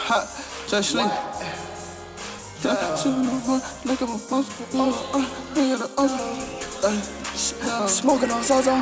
Just sleep. Smoking on Zaza.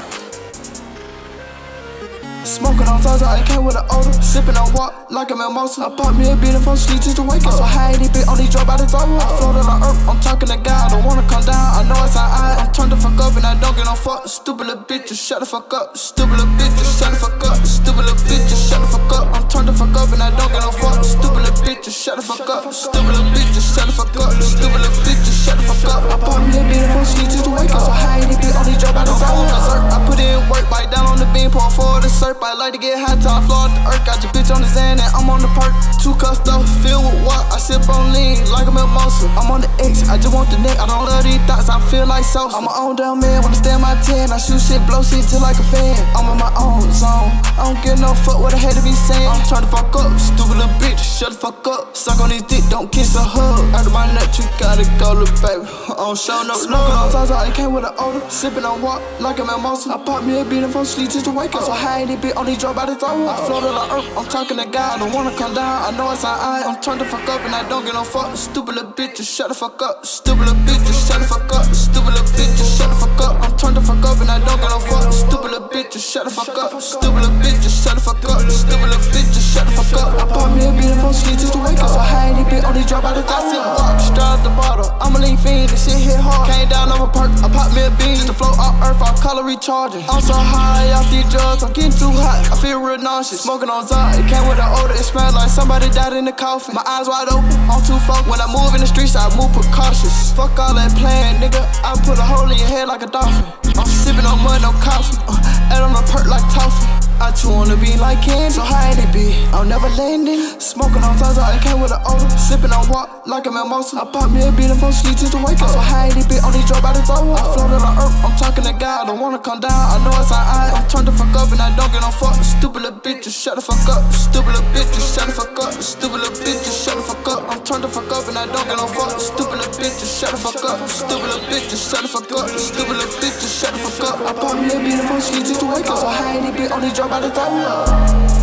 Smoking on Zaza, I came with an odor. Sipping on walk like a mimosa. I pop me a beat and fall asleep just to wake up. So high, they bit on these drop out the top. I floated on earth, I'm talking to God. I don't wanna come down, I know it's alright. I'm turned the fuck up and I don't get no fuck. Stupid little bitches, shut the fuck up. Stupid little bitches, shut the fuck up. Stupid little bitches, shut the fuck up. I'm turned the fuck up and I don't get no fuck. Stupid little bitches, shut the fuck up. Stupid little bitches, shut the fuck up. Stupid little bitches, shut the fuck up. I pop me a beat and fall asleep just to wake up. So high, they bit on these drop out the top. I put in work, bite down on the beam, pour for the syrup. I like to get high till I floor off the earth. Got your bitch on the Xan and I'm on the perk. 2 cups stuff filled with what? I sip on lean like a mimosa. I'm on the X, I just want the neck. I don't love these thoughts, I feel like sauce. I'm my own damn man, wanna stay in my 10. I shoot shit, blow shit till like a fan. I'm in my own zone, I don't give no fuck what I had to be saying. I'm turned the fuck up, stupid little bitch, shut the fuck up. Suck on his dick, don't kiss or hug. Out of my nut, you gotta go, little baby. I don't show no love. Smoking on Zaza, I came with an odor. Sipping on walk like a mimosa. I pop me a beat and fall asleep just to wake up. So high, they bit on these drop out the top. I floated on earth, I'm talking to God. I don't wanna come down, I know it's alright. I'm turned the fuck up and I don't get no fuck. Stupid little bitches, shut the fuck up. Stupid little bitches, shut the fuck up. Stupid little bitches, shut the fuck up. I'm turned the fuck up and I don't get no fuck. Stupid little bitches, shut the fuck up. Stupid little bitches, shut the fuck up. Stupid little bitches, shut the fuck up. I pop me a beat and fall asleep just to wake up. So high, they bit on these drop out the top. I sit walk, straight out the bottle. I'm a lean fiend, this shit hit hard. Came down over perk, I pop me a bean just to float off earth, I call it recharging. I'm so high off these drugs, I'm getting too hot. I feel real nauseous. Smoking on Zaza, it came with an odor, it smelled like somebody died in the coffin. My eyes wide open, I'm too focused. When I move in the streets, I move precautious. Fuck all that playing, nigga, I put a hole in your head like a dolphin. I'm sipping on mud, no coffee, and on a perk like toffee. I chew on the beat like candy, so high it be, I'm never landing. Smoking on Zaza, I came with an odor. Sipping on walk like a mimosa. I pop me a beat and fall asleep just to wake up. So high it be, on these drop out the top. I floated on earth, I'm talking to God. I don't wanna come down, I know it's alright. I'm turned the fuck up and I don't get no fuck. Stupid little bitches, shut the fuck up. Stupid little bitches, shut the fuck up. Stupid little bitches, shut the fuck up. I'm turned the fuck up and I don't get no fuck. Stupid little bitches, shut the fuck up. Stupid little bitches, shut the fuck up. Stupid little bitches, shut the fuck up. I pop me a beat and fall asleep just to wake up. So high it be, on these drop out the top.